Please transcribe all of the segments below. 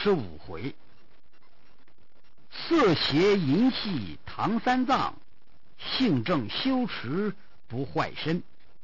55回。色邪淫戏唐三藏，性正修持不坏身。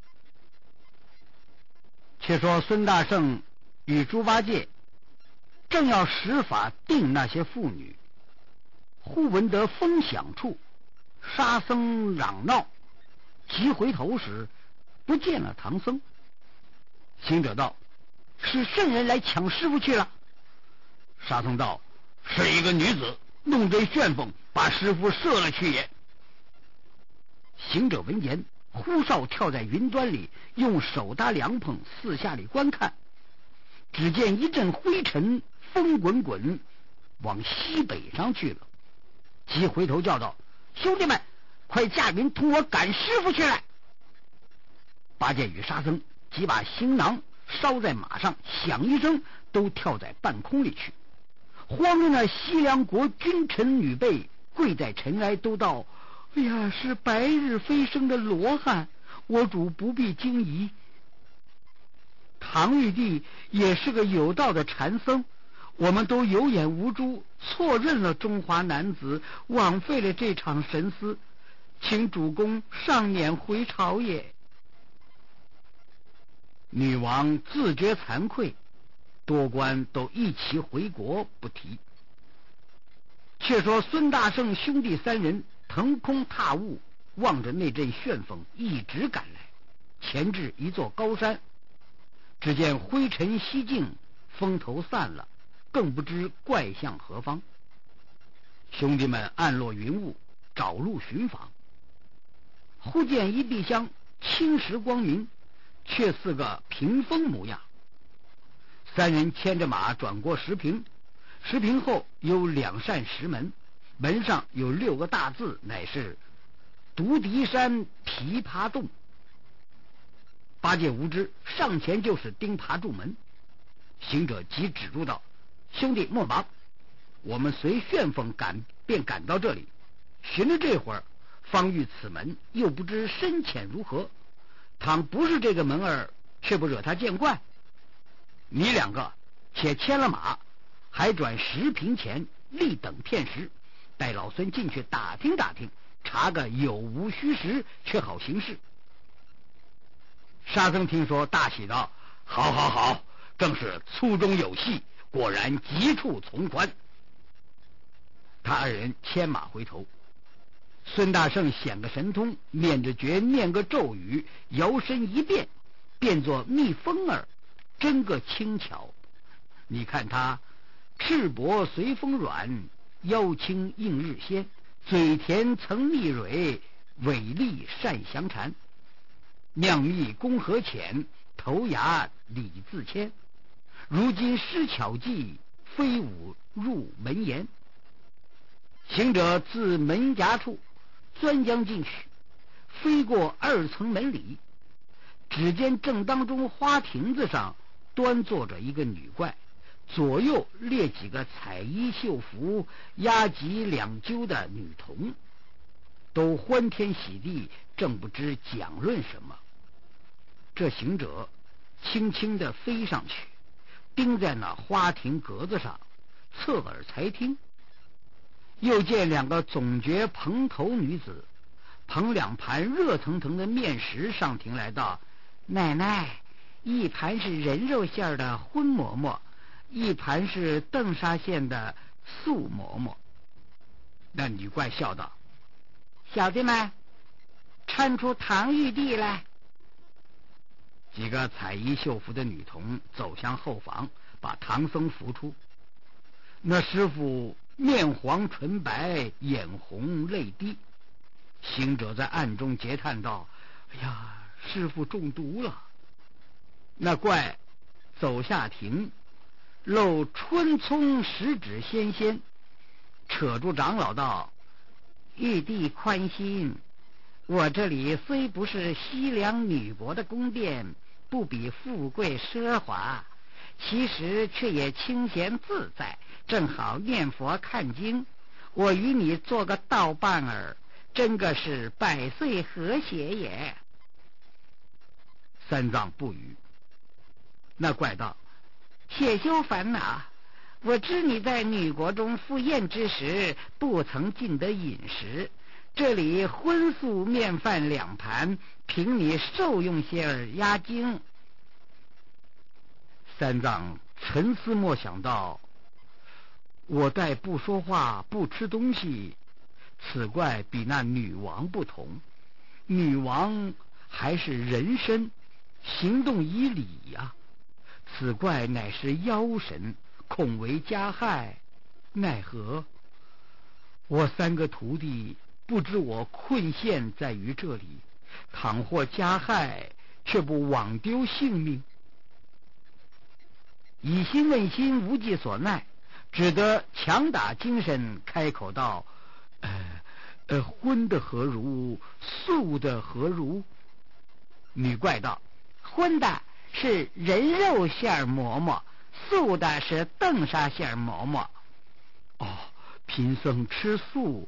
却说孙大圣与猪八戒正要施法定那些妇女，忽闻得风响处沙僧嚷闹，急回头时不见了唐僧。行者道：是圣人来抢师傅去了。沙僧道：是一个女子弄这旋风，把师傅射了去也。行者闻言，呼哨跳在云端里，用手搭凉棚，四下里观看。只见一阵灰尘，风滚滚，往西北上去了。即回头叫道：兄弟们，快驾云同我赶师傅去来！八戒与沙僧即把行囊烧在马上，响一声，都跳在半空里去。慌着那西凉国君臣女辈跪在尘埃，都道：哎呀，是白日飞升的罗汉，我主不必惊疑。唐玉帝也是个有道的禅僧，我们都有眼无珠，错认了中华男子，枉费了这场神思，请主公上辇回朝也。女王自觉惭愧，多官都一齐回国不提。却说孙大圣兄弟三人腾空踏雾，望着那阵旋风一直赶来，前至一座高山。只见灰尘西尽，风头散了，更不知怪向何方。兄弟们暗落云雾，找路寻访。忽见一壁香青石光明，却似个屏风模样。三人牵着马转过石屏，石屏后有2扇石门，门上有6个大字，乃是独敌山琵琶洞。八戒无知，上前就是钉耙住门。行者即止住道：兄弟莫忙，我们随旋风便赶到这里，寻了这会儿，方遇此门，又不知深浅如何，倘不是这个门儿，却不惹他见怪。你2个且牵了马，还转石屏前立等片时，待老孙进去打听打听，查个有无虚实，却好行事。沙僧听说大喜道：好好好，正是粗中有细，果然急处从宽。他二人牵马回头，孙大圣显个神通，念着诀，念个咒语，摇身一变，变作蜜蜂儿，真个轻巧。你看他赤膊随风软，腰轻应日鲜，嘴甜曾蜜蕊，尾利善相缠。酿蜜功何浅，头牙理自谦。如今施巧计，飞舞入门檐。行者自门牙处钻将进去，飞过2层门里，只见正当中花亭子上端坐着一个女怪，左右列几个彩衣绣服、压脊2揪的女童，都欢天喜地，正不知讲论什么。这行者轻轻地飞上去，钉在那花亭格子上，侧耳才听。又见2个总觉蓬头女子捧2盘热腾腾的面食上庭来道：奶奶，一盘是人肉馅的荤馍馍，一盘是邓沙馅的素馍馍。那女怪笑道：小弟们，搀出唐玉帝来。几个彩衣绣服的女童走向后房，把唐僧扶出。那师傅面黄唇白，眼红泪滴。行者在暗中嗟叹道：哎呀，师傅中毒了。那怪走下庭，露春葱10指纤纤，扯住长老道：玉帝宽心，我这里虽不是西凉女国的宫殿，不比富贵奢华，其实却也清闲自在，正好念佛看经。我与你做个道伴儿，真个是百岁和谐也。三藏不语。那怪道：且休烦恼， 我知你在女国中赴宴之时，不曾尽得饮食。这里荤素面饭2盘，凭你受用些儿压惊。 三藏沉思默想道：我待不说话，不吃东西，此怪比那女王不同。女王还是人身，行动以礼呀。此怪乃是妖神，恐为加害，奈何？我3个徒弟不知我困陷在于这里，倘或加害，却不枉丢性命。以心问心，无计所奈，只得强打精神，开口道：荤的何如？素的何如？女怪道： 荤的是人肉馅馍馍，素的是邓沙馅馍馍。 哦，贫僧吃素。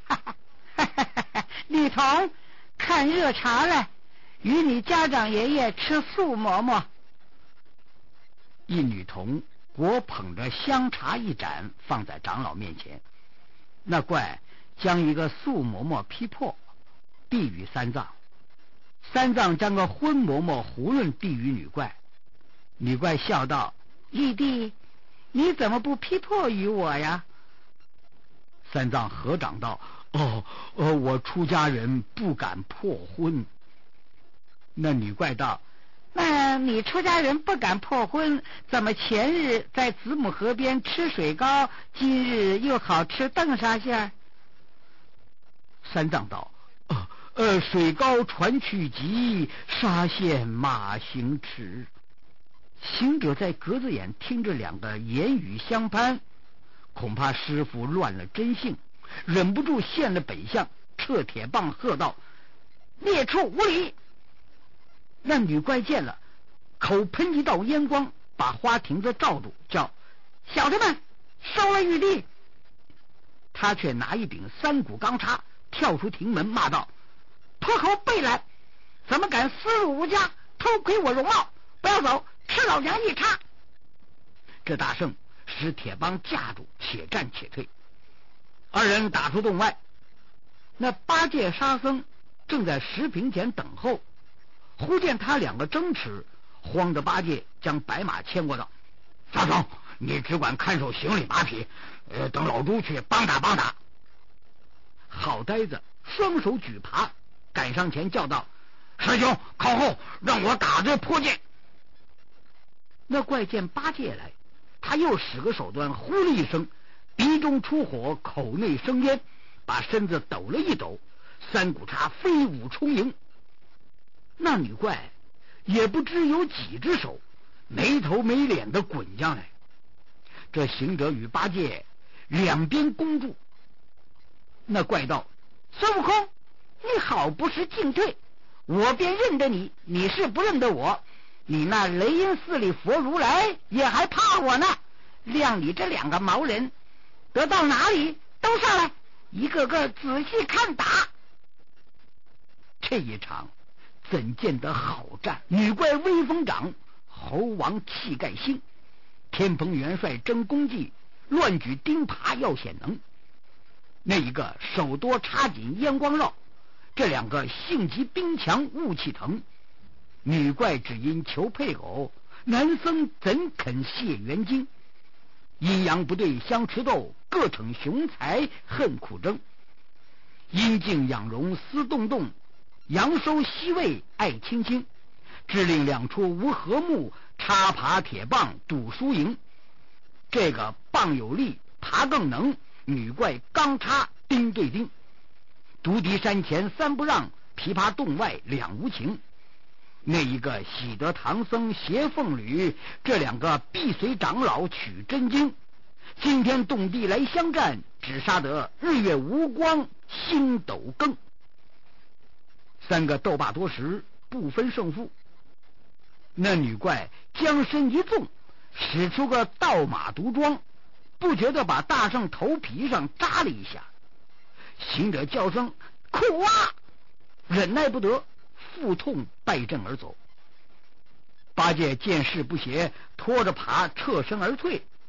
女童，看热茶来，与你家长爷爷吃素馍馍。 一女童果捧着香茶一盏，放在长老面前。那怪将一个素馍馍劈破，递与三藏。三藏将个荤馍馍囫囵递与女怪。女怪笑道： 玉帝，你怎么不劈破于我呀？ 三藏合掌道：我出家人不敢破荤。那女怪道： 那你出家人不敢破荤，怎么前日在子母河边吃水糕，今日又好吃邓沙馅？ 三藏道：水糕船去急，沙县马行迟。行者在格子眼听着2个言语相攀，恐怕师傅乱了真性，忍不住现了本相，撤铁棒喝道： 孽畜无礼！ 那女怪见了，口喷一道烟光，把花亭子罩住，叫小子们收了玉帝。 他却拿一柄3股钢叉，跳出亭门，骂道： 泼猴背懒，怎么敢私入吾家，偷窥我容貌？不要走，吃老娘一叉！ 这大圣使铁棒架住，且战且退。2人打出洞外，那8戒沙僧正在石坪前等候。忽见他2个争持，慌得8戒将白马牵过道：沙僧，你只管看守行李马匹，等老猪去帮打帮打。好呆子双手举耙，赶上前叫道：师兄靠后，让我打这破剑。那怪见8戒来，他又使个手段，呼了一声，鼻中出火，口内生烟，把身子抖了一抖，3股叉飞舞冲迎。那女怪也不知有几只手，没头没脸的滚将来。这行者与8戒两边攻住。那怪道：孙悟空，你好不识进退，我便认得你，你是不认得我。你那雷音寺里佛如来也还怕我呢，谅你这2个毛人，得到哪里都上来，一个个仔细看打。这一场怎见得好战？女怪威风长，猴王气概兴，天蓬元帅争功绩，乱举钉耙要显能。那一个手多插紧烟光绕，这2个性急兵强雾气腾。女怪只因求配偶，男僧怎肯谢元精？阴阳不对相持斗，各逞雄才恨苦争。阴静养容思动动，阳收西魏爱卿卿。致令2处无和睦，插耙铁棒赌输赢。这个棒有力，耙更能，女怪钢叉钉对钉。独敌山前3不让，琵琶洞外2无情。那一个喜得唐僧携凤履，这2个必随长老取真经。惊天动地来相战，只杀得日月无光，星斗更。3个斗罢多时，不分胜负。那女怪将身一纵，使出个倒马毒桩，不觉得把大圣头皮上扎了一下。行者叫声苦啊，忍耐不得，腹痛败阵而走。8戒见势不协，拖着耙侧身而退。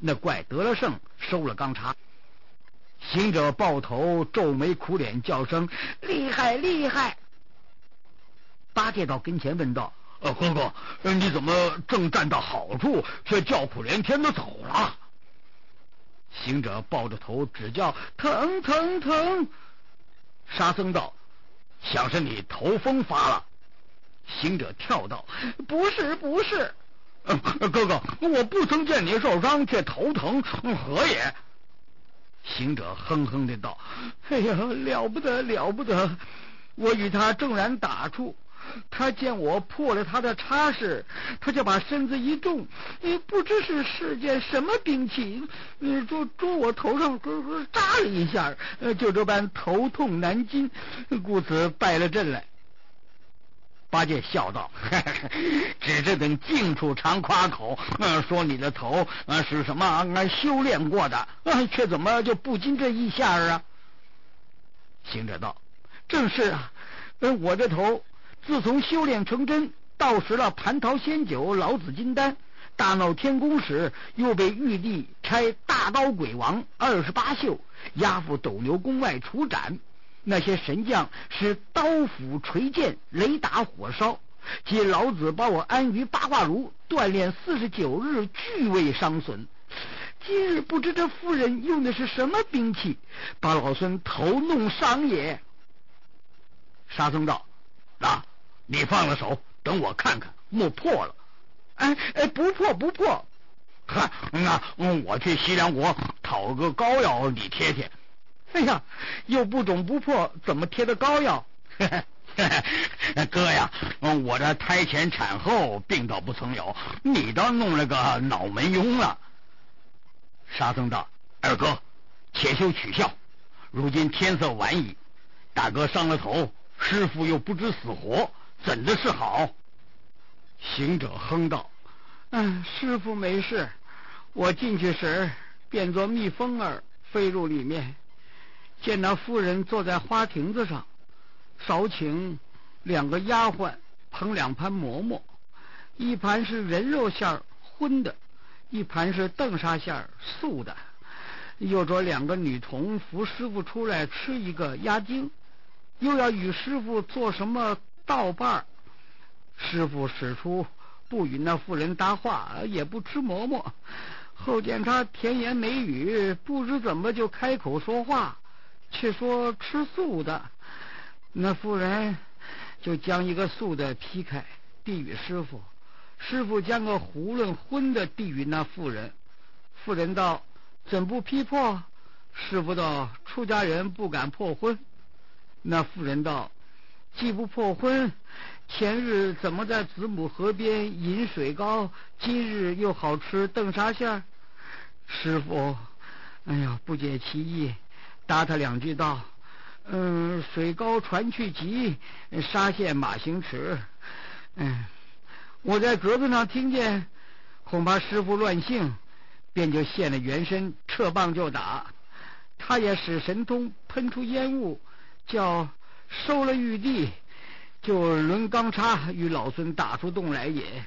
那怪得了胜，收了钢叉。行者抱头皱眉苦脸，叫声厉害厉害。八戒到跟前问道：哥哥，你怎么正站到好处，却叫苦连天的走了？行者抱着头只叫疼疼疼。沙僧道：想是你头风发了。行者跳道：不是不是，哥哥，我不曾见你受伤，却头疼，何也？行者哼哼的道：哎呀，了不得了不得！我与他正然打处，他见我破了他的叉式，他就把身子一重，不知是件什么兵器，就捉我头上扎了一下，就这般头痛难禁，故此败了阵来。八戒笑道：只这等净处常夸口，说你的头是什么修炼过的，却怎么就不禁这一下啊？行者道：正是啊，我这头自从修炼成真，盗食了蟠桃仙酒、老子金丹，大闹天宫时，又被玉帝差大刀鬼王28宿押赴斗牛宫外处斩。那些神将是刀斧锤剑、雷打火烧，即老子把我安于八卦炉锻炼49日，俱未伤损。今日不知这妇人用的是什么兵器，把老孙头弄伤也。沙僧道：你放了手，等我看看，莫破了。不破不破。那我去西凉国讨个膏药，你贴贴。哎呀，又不肿不破，怎么贴的膏药？哥呀，我这胎前产后病倒不曾有，你倒弄了个脑门痈了。沙僧道：二哥，且休取笑，如今天色晚矣，大哥伤了头，师傅又不知死活，怎的是好？行者哼道：师傅没事，我进去时变作蜜蜂儿飞入里面，见那妇人坐在花亭子上，少请2个丫鬟捧2盘馍馍，一盘是人肉馅荤的，一盘是邓沙馅素的，又着2个女童扶师傅出来吃一个压惊，又要与师傅做什么道伴。师傅使出不与那妇人搭话，也不吃馍馍，后见他甜言美语，不知怎么就开口说话，却说吃素的。那妇人就将一个素的劈开，递与师傅，师傅将个囫囵荤的递与那妇人。妇人道：怎不劈破？师傅道：出家人不敢破荤。那妇人道：既不破荤，前日怎么在子母河边饮水糕，今日又好吃邓沙馅？师傅不解其意，答他2句道：水糕船去急，沙县马行迟。我在阁子上听见，恐怕师傅乱性，便就现了原身，撤棒就打。他也使神通喷出烟雾，叫收了玉帝，就抡钢叉与老孙打出洞来也。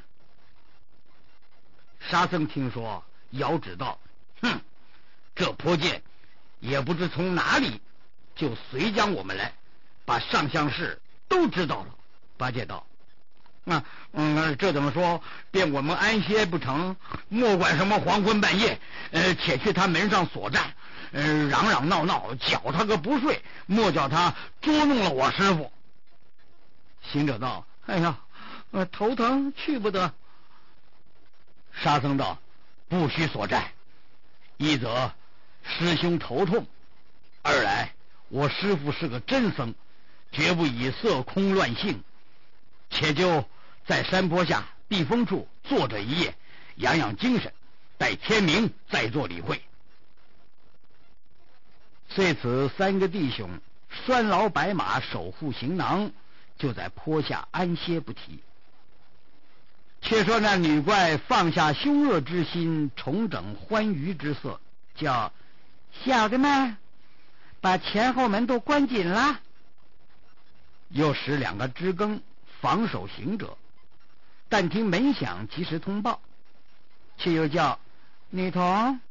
沙僧听说，遥指道：这泼剑也不知从哪里就随将我们来，把上相事都知道了。八戒道：这怎么说？便我们安歇不成？莫管什么黄昏半夜，且去他门上所战，嚷嚷闹闹，搅他个不睡，莫叫他捉弄了我师傅。行者道：头疼，去不得。沙僧道：不须所战，一则师兄头痛，二来我师父是个真僧，绝不以色空乱性，且就在山坡下避风处坐着一夜，养养精神，待天明再做理会。遂此3个弟兄拴牢白马，守护行囊，就在坡下安歇不提。却说那女怪放下凶恶之心，重整欢愉之色，叫小的们把前后门都关紧了，又使2个知更防守行者，但听门响及时通报，却又叫女童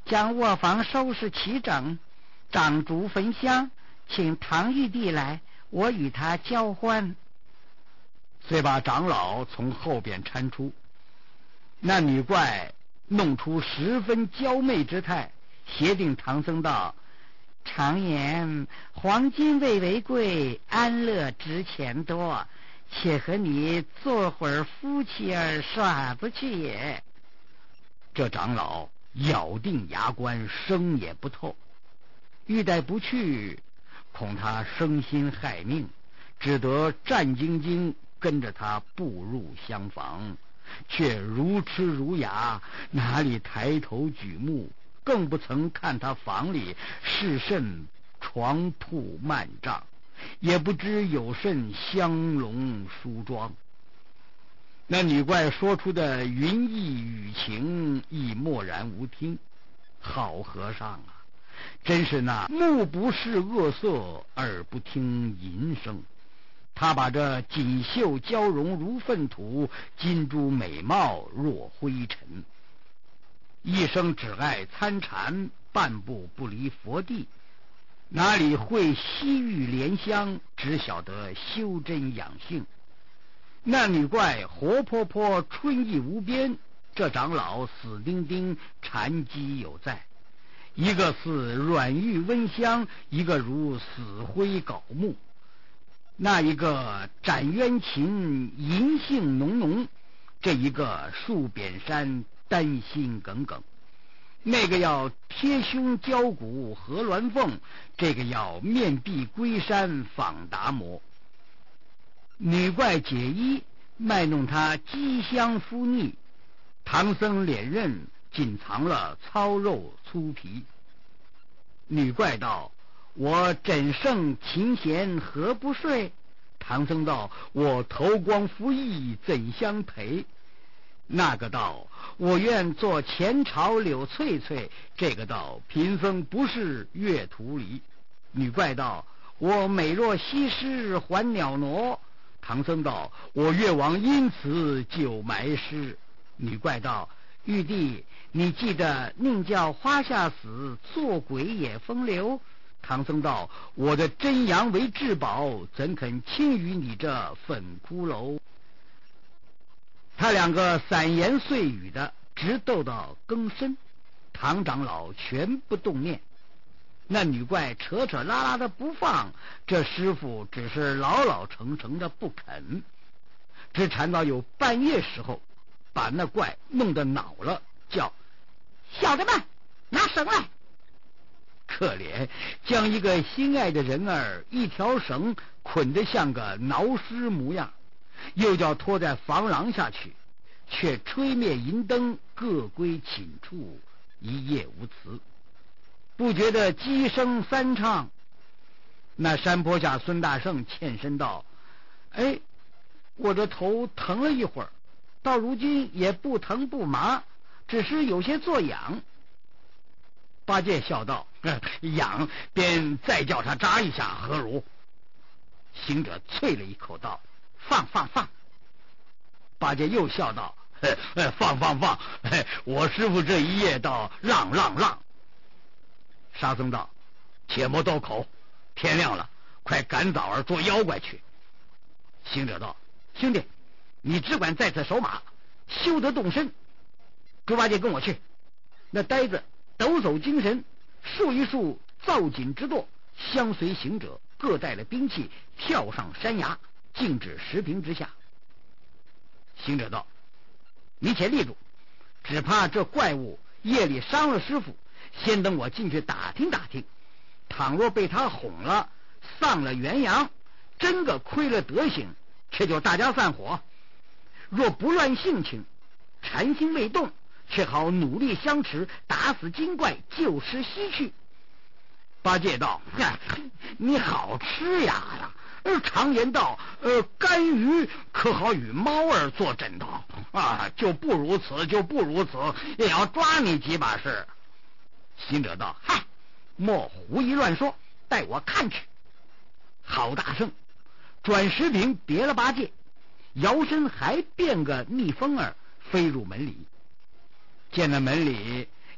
将卧房收拾齐整，掌烛焚香，请唐玉帝来，我与他交欢。 遂把长老从后边搀出。那女怪弄出十分娇媚之态，协定唐僧道： 常言黄金未为贵，安乐值钱多，且和你做会儿夫妻儿耍子去也。 这长老咬定牙关，生也不透。欲待不去，恐他生心害命，只得战兢兢跟着他步入厢房，却如痴如哑，哪里抬头举目，更不曾看他房里是甚床铺幔帐，也不知有甚香笼梳妆。那女怪说出的云意语情亦默然无听。好和尚啊，真是那目不视恶色，耳不听淫声。他把这锦绣娇容如粪土，金珠美貌若灰尘，一生只爱参禅，半步不离佛地，哪里会西域莲香，只晓得修真养性。那女怪活泼泼，春意无边，这长老死钉钉，禅机有在，一个似软玉温香，一个如死灰槁木。那一个斩冤情，淫性浓浓，这一个树扁山，丹心耿耿。那个要贴胸交骨合鸾凤，这个要面壁龟山访达摩。女怪解衣，卖弄他肌香肤腻，唐僧脸刃仅藏了糙肉粗皮。女怪道：我枕胜琴弦何不睡？唐僧道：我头光服役怎相陪？那个道：我愿做前朝柳翠翠。这个道：贫僧不是月图离。女怪道：我美若西施还袅娜。唐僧道：我越王因此就埋尸。女怪道：玉帝，你记得宁叫花下死，做鬼也风流。唐僧道：我的真阳为至宝，怎肯轻于你这粉骷髅？他两个散言碎语的，直斗到更深，唐长老全不动念。那女怪扯扯拉拉的不放，这师傅只是老老成成的不肯，只缠到有半夜时候，把那怪弄得恼了，叫小的们拿绳来。可怜将一个心爱的人儿一条绳捆得像个挠尸模样，又叫拖在房廊下去，却吹灭银灯，各归寝处，一夜无辞。不觉得鸡声三唱。那山坡下孙大圣欠身道：哎，我这头疼了一会儿，到如今也不疼不麻，只是有些作痒。八戒笑道：痒便再叫他扎一下何如？行者啐了一口道：放放放。八戒又笑道：放放放，我师父这一夜道让让让。沙僧道：且莫斗口，天亮了，快赶早儿捉妖怪去。行者道：兄弟，你只管在此守马，休得动身。猪八戒跟我去。那呆子抖擞精神，数一数造紧之舵，相随行者各带了兵器，跳上山崖，径至石坪之下。行者道：你且立住，只怕这怪物夜里伤了师傅，先等我进去打听打听，倘若被他哄了，丧了元阳，真个亏了德行，却就大家散伙。若不乱性情，禅心未动，却好努力相持，打死精怪，救师西去。八戒道：你好吃呀！常言道，干鱼可好与猫儿做枕头啊，就不如此，就不如此，也要抓你几把式。行者道：嗨，莫胡一乱说，带我看去。好大圣转石坪别了八戒，摇身还变个逆风儿，飞入门里。见了门里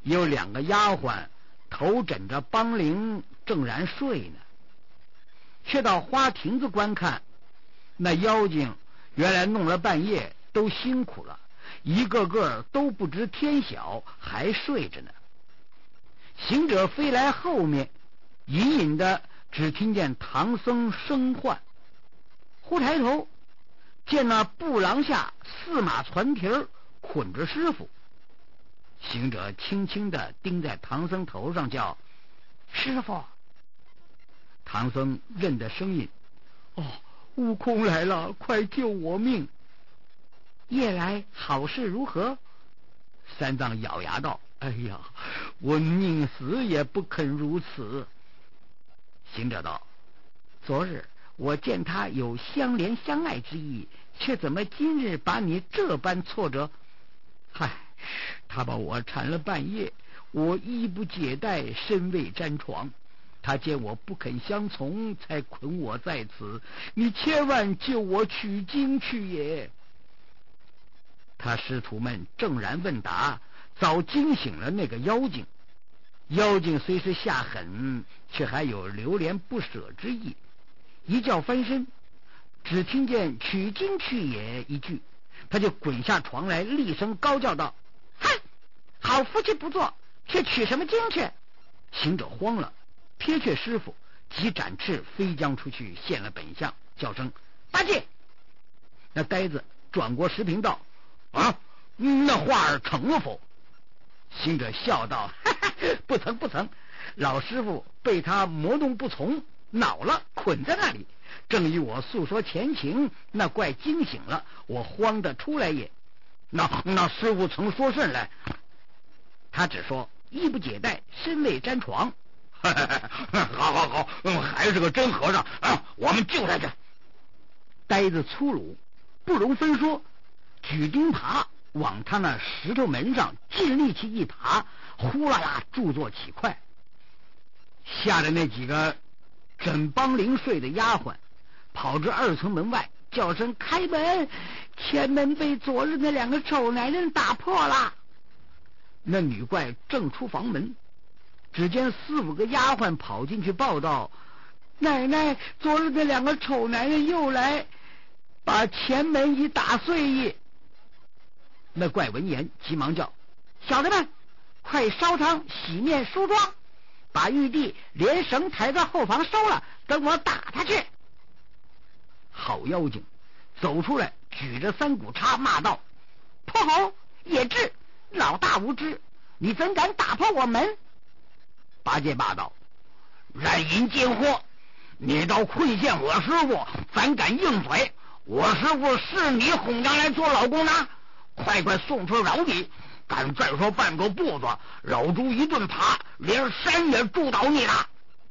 有2个丫鬟头枕着帮铃正然睡呢，却到花亭子观看。那妖精原来弄了半夜，都辛苦了，一个个都不知天晓，还睡着呢。行者飞来后面，隐隐的只听见唐僧声唤，忽抬头见那布廊下4马攒蹄捆着师傅。行者轻轻的钉在唐僧头上，叫师傅。唐僧认得声音，哦，悟空来了，快救我命！夜来好事如何？三藏咬牙道：哎呀，我宁死也不肯如此。行者道：昨日我见他有相怜相爱之意，却怎么今日把你这般挫折？嗨，他把我缠了半夜，我衣不解带，身未沾床，他见我不肯相从，才捆我在此，你千万救我取经去也。他师徒们正然问答，早惊醒了那个妖精。妖精虽是下狠，却还有留恋不舍之意，一觉翻身，只听见取经去也一句，他就滚下床来，厉声高叫道：嗨，好夫妻不做，却取什么经去？行者慌了，撇却师傅，即展翅飞将出去，现了本相，叫声八戒。那呆子转过石屏道：啊，那话儿成了否？行者笑道：哈哈，不曾不曾，老师傅被他磨弄不从，恼了，捆在那里，正与我诉说前情，那怪惊醒了，我慌得出来也。那师傅曾说甚来？他只说衣不解带，身未沾床。好，还是个真和尚啊！我们救他去。呆子粗鲁，不容分说，举钉耙往他那石头门上尽力气一爬，呼啦啦著作起快，吓得那几个枕帮铃睡的丫鬟跑至2层门外，叫声开门，前门被昨日那2个丑男人打破了。那女怪正出房门，只见4、5个丫鬟跑进去报道：奶奶，昨日那2个丑男人又来，把前门已打碎矣。那怪闻言急忙叫：小子们，快烧汤洗面梳妆，把玉帝连绳抬到后房收了，等我打他去。好妖精走出来，举着3股叉骂道：泼猴野智，老大无知，你怎敢打破我门？八戒骂道：染淫贱货，你倒困陷我师傅，怎敢硬嘴？我师傅是你哄上来做老公的，快送出饶礼！敢再说半个不字，老猪一顿爬，连山也住倒你了。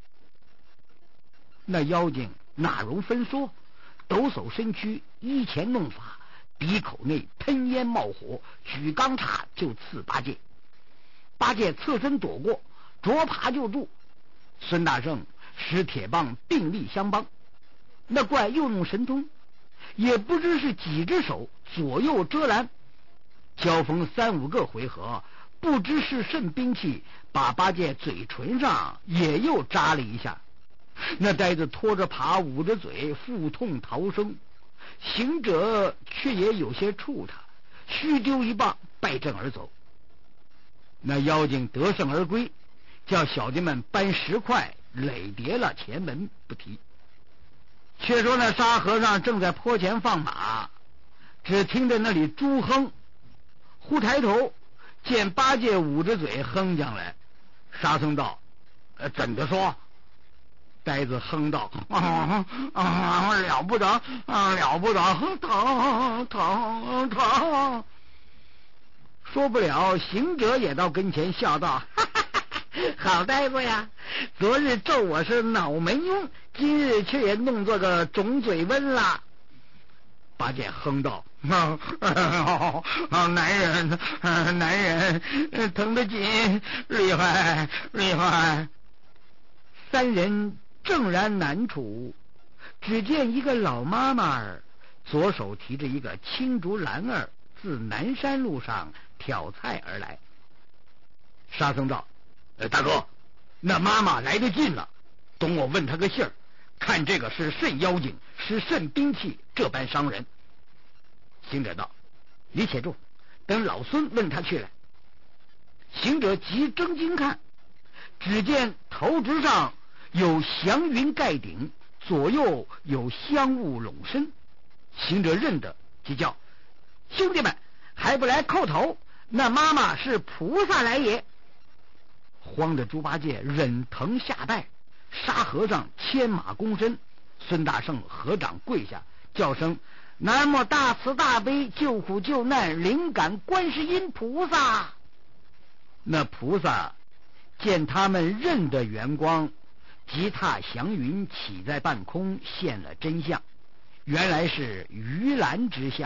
那妖精哪容分说，抖擞身躯，依前弄法，鼻口内喷烟冒火，举钢叉就刺八戒。八戒侧身躲过，着耙就住。孙大圣使铁棒并力相帮，那怪又用神通，也不知是几只手左右遮拦，交锋3、5个回合，不知是甚兵器，把八戒嘴唇上也又扎了一下。那呆子拖着耙，捂着嘴，腹痛逃生。行者却也有些触他，虚丢一棒，败阵而走。那妖精得胜而归，叫小弟们搬石块垒叠了前门不提。却说那沙和尚正在坡前放马，只听着那里猪哼，忽抬头见八戒捂着嘴哼将来。沙僧道：怎的说？呆子哼道：了不得，了不得，疼。说不了，行者也到跟前笑道：哈哈哈，好呆子呀，昨日咒我是脑门庸，今日却也弄作个肿嘴瘟了。八戒哼道：男人疼得紧，厉害。3人正然难处，只见一个老妈妈儿左手提着一个青竹篮儿，自南山路上挑菜而来。 沙僧道：大哥，那妈妈来得近了，等我问他个信儿，看这个是甚妖精，是甚兵器，这般伤人。行者道：你且住，等老孙问他去来。行者急睁睛看，只见头直上有祥云盖顶，左右有香雾笼身。行者认得，即叫：兄弟们，还不来叩头？那妈妈是菩萨来也。慌的猪八戒忍疼下拜，沙和尚牵马躬身，孙大圣合掌跪下，叫声：南无大慈大悲救苦救难灵感观世音菩萨。那菩萨见他们认得圆光，即踏祥云起在半空，现了真相，原来是鱼篮之相。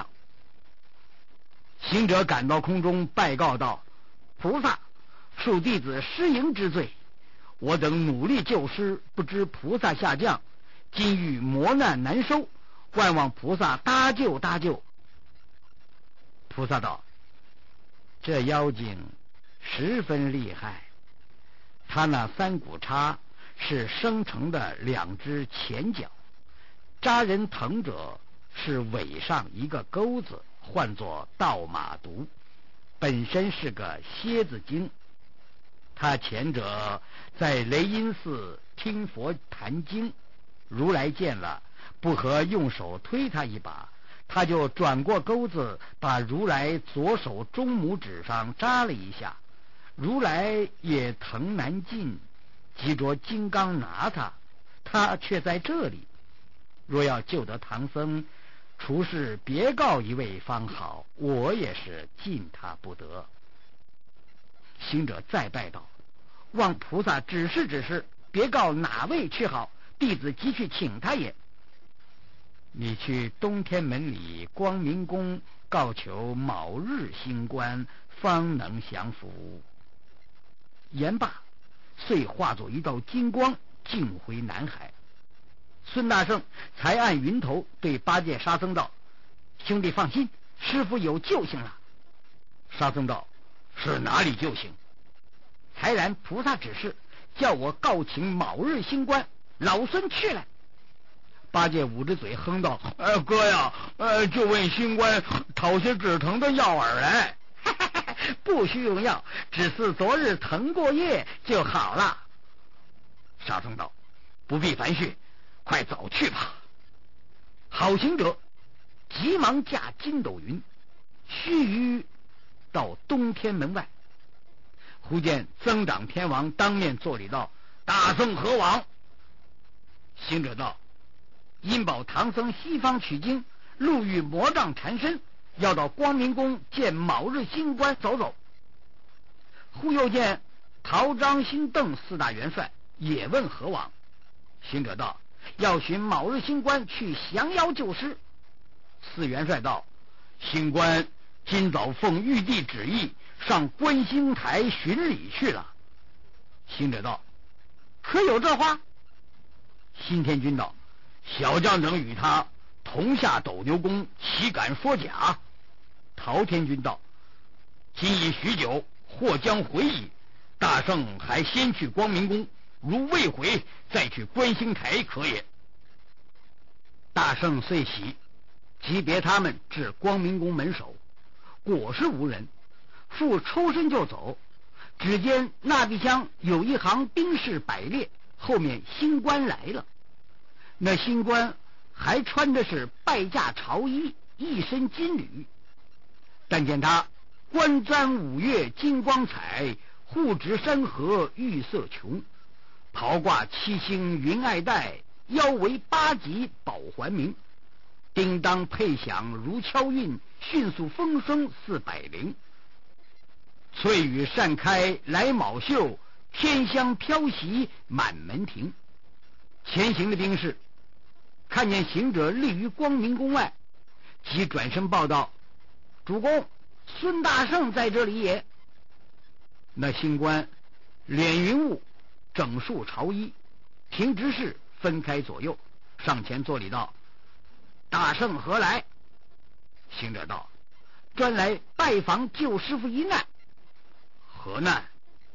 行者赶到空中，拜告道：菩萨，恕弟子失迎之罪，我等努力救师，不知菩萨下降，今遇磨难难收，万望菩萨搭救搭救。菩萨道：这妖精十分厉害，他那三股叉是生成的两只前脚，扎人疼者是尾上一个钩子，唤作倒马毒，本身是个蝎子精。他前者在雷音寺听佛谈经，如来见了，不合用手推他一把，他就转过钩子，把如来左手中拇指上扎了一下，如来也疼难禁，急着金刚拿他，他却在这里。若要救得唐僧，除是别告一位方好，我也是禁他不得。行者再拜道：望菩萨指示指示，别告哪位去好，弟子即去请他也。你去东天门里光明宫告求卯日星官，方能降服。言罢，遂化作一道金光，径回南海。孙大圣才按云头对八戒沙僧道：兄弟放心，师父有救星了。沙僧道：是哪里救星？才然菩萨指示，叫我告请卯日星官，老孙去了。八戒捂着嘴哼道：哥呀，就问星官讨些止疼的药饵来。不需用药，只是昨日疼过夜就好了。沙僧道：不必烦絮，快早去吧。好行者急忙驾筋斗云，须臾到东天门外，忽见增长天王当面作礼道：大圣何往？行者道：因保唐僧西方取经，路遇魔障缠身，要到光明宫见卯日星官走走。忽又见陶张新邓四大元帅也问何往。行者道：要寻卯日星官去降妖救师。四元帅道：星官今早奉玉帝旨意上观星台巡礼去了。行者道：可有这话？新天君道：小将等与他同下斗牛宫，岂敢说假？陶天君道：今已许久，或将回矣。大圣还先去光明宫，如未回，再去观星台可也。大圣遂喜，即别他们至光明宫门首，果是无人，复抽身就走。只见那壁厢有一行兵士摆列，后面星官来了。那星官还穿的是拜驾朝衣，一身金缕，但见他冠簪五岳金光彩，护执山河玉色琼，袍挂七星云爱带，腰围八级宝环明，叮当配响如敲韵，迅速风声似百灵。翠羽扇开来卯绣，天香飘袭满门庭。前行的兵士看见行者立于光明宫外，即转身报道：主公，孙大圣在这里也。那星官脸云雾，整束朝衣，停执事，分开左右，上前作礼道：大圣何来？行者道：专来拜访救师傅一难。何难？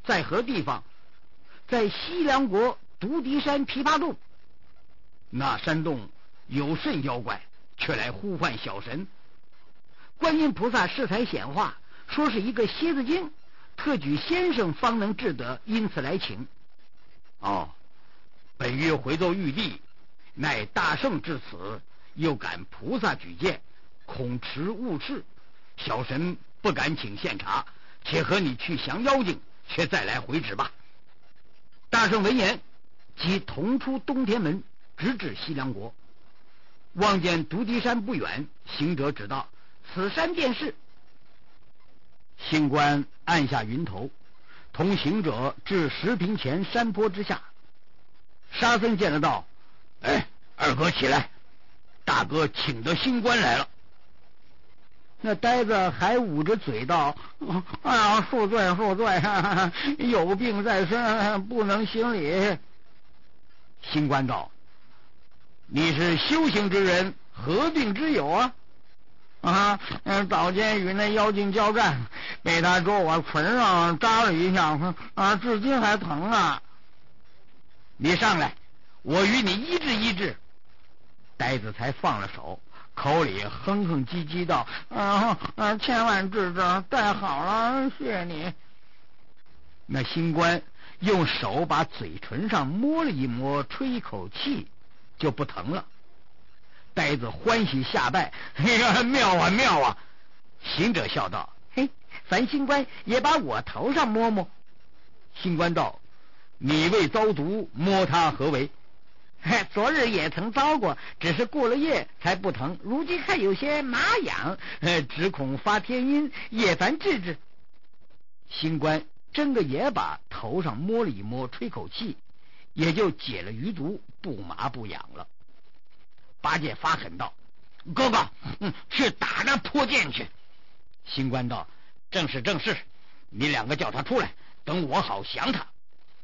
在何地方？在西凉国独敌山琵琶洞。那山洞有甚妖怪，却来呼唤小神？观音菩萨适才显化，说是一个蝎子精，特举先生方能治得，因此来请。 哦，本欲回奏玉帝，乃大圣至此，又感菩萨举荐，恐迟误事，小神不敢请献茶，且和你去降妖精，却再来回旨吧。 大圣闻言，即同出东天门，直至西凉国。望见独敌山不远，行者指道：“此山便是。” 星官按下云头，同行者至石坪前山坡之下。沙僧见了道：“哎，二哥起来，大哥请得星官来了。” 那呆子还捂着嘴道：“哎呀，恕罪恕罪，有病在身，不能行礼。” 星官道：“你是修行之人，何病之有啊？” 早间与那妖精交战，被他捉我唇上扎了一下，至今还疼啊。 你上来，我与你医治医治。 呆子才放了手，口里哼哼唧唧道：“千万治治，带好了，谢你。” 那星官用手把嘴唇上摸了一摸，吹一口气，就不疼了。呆子欢喜下拜：“妙啊妙啊！”行者笑道：“ 嘿，烦星官也把我头上摸摸。” 星官道：“你未遭毒，摸他何为？”“ 昨日也曾遭过，只是过了夜才不疼，如今还有些麻痒，只恐发天阴，也烦治治。” 星官真个也把头上摸了一摸，吹口气，也就解了余毒，不麻不痒了。八戒发狠道：“哥哥，去打那泼剑去！”星官道：“正是正是，你两个叫他出来，等我好降他。”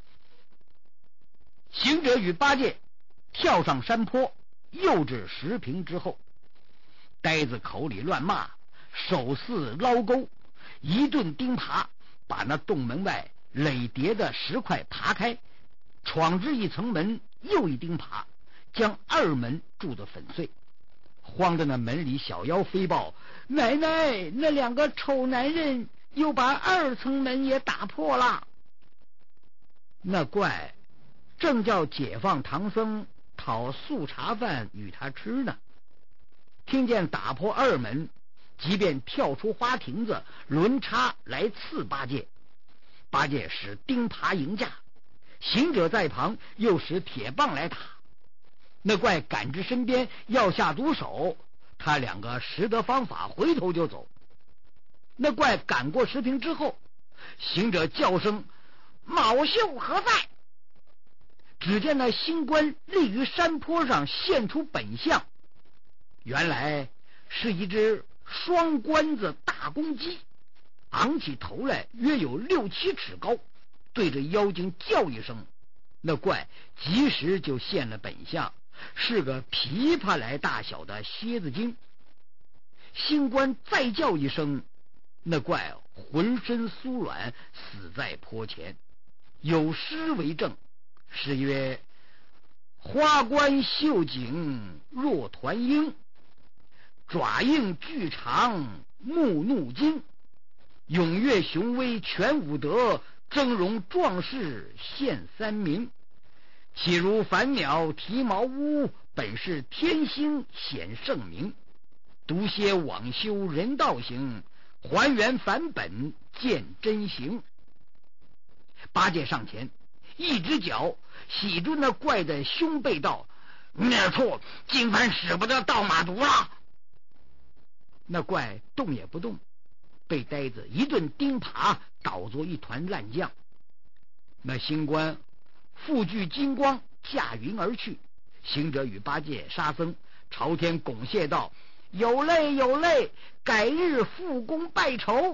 行者与八戒跳上山坡，又至石坪之后。 呆子口里乱骂，手似捞钩，一顿钉耙，把那洞门外垒叠的石块爬开，闯至一层门，又一钉耙，将二门铸得粉碎。慌得那门里小妖飞报：“ 奶奶，那两个丑男人又把二层门也打破了。” 那怪正叫解放唐僧讨素茶饭与他吃呢，听见打破二门，即便跳出花亭子，抡叉来刺八戒。八戒使钉耙迎架，行者在旁又使铁棒来打。那怪赶至身边要下毒手，他两个识得方法，回头就走。那怪赶过石坪之后，行者叫声：“ 卯宿何在？” 只见那星官立于山坡上，现出本相，原来是一只双冠子大公鸡，昂起头来约有6、7尺高，对着妖精叫一声，那怪及时就现了本相，是个琵琶来大小的蝎子精。星官再叫一声，那怪浑身酥软，死在坡前。有诗为证，诗曰：“花冠绣颈若团鹰，爪印巨长目怒睛，踊跃雄威全武德，峥嵘壮士现三名。岂如凡鸟啼茅屋，本是天星显圣明。独歇枉修人道行，还原返本见真形。”八戒上前一只脚洗住那怪的胸背道：“孽畜，今番使不得倒马毒了。”那怪动也不动，被呆子一顿钉耙倒作一团烂酱。那星官复具金光，驾云而去。行者与八戒、沙僧朝天拱谢道：“有累有累，改日复功拜酬。”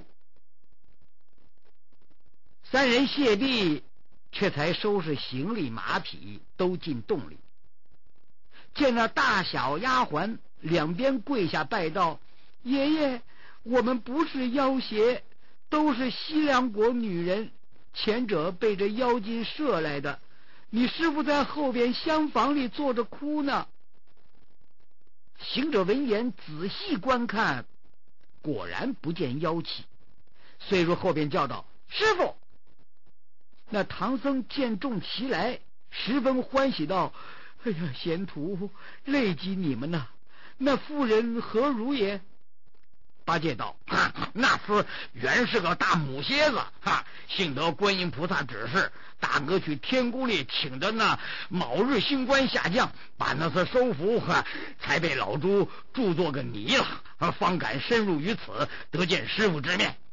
三人谢毕，却才收拾行李马匹，都进洞里。见那大小丫鬟两边跪下拜道：“爷爷，我们不是妖邪，都是西凉国女人， 前者被这妖精射来的，你师傅在后边厢房里坐着哭呢。行者闻言仔细观看，果然不见妖气，遂入后边叫道：师傅！那唐僧见众齐来，十分欢喜道：哎呀，贤徒，累及你们呐！那妇人何如也？八戒道： 那厮原是个大母蝎子，幸得观音菩萨指示，大哥去天宫里请的那卯日星官下降，把那厮收服，才被老猪铸作个泥了，方敢深入于此，得见师傅之面。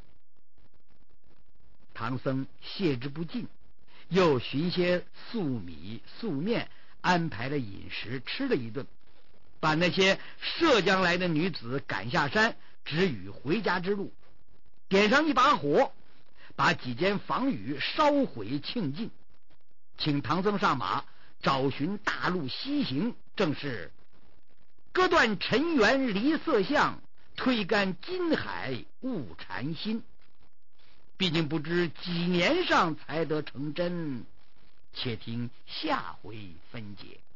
唐僧谢之不尽，又寻些素米素面，安排了饮食，吃了一顿，把那些涉江来的女子赶下山，指与回家之路，点上一把火，把几间房宇烧毁庆尽，请唐僧上马，找寻大路西行。正是割断尘缘离色相，推干金海悟禅心。毕竟不知几年上才得成真，且听下回分解。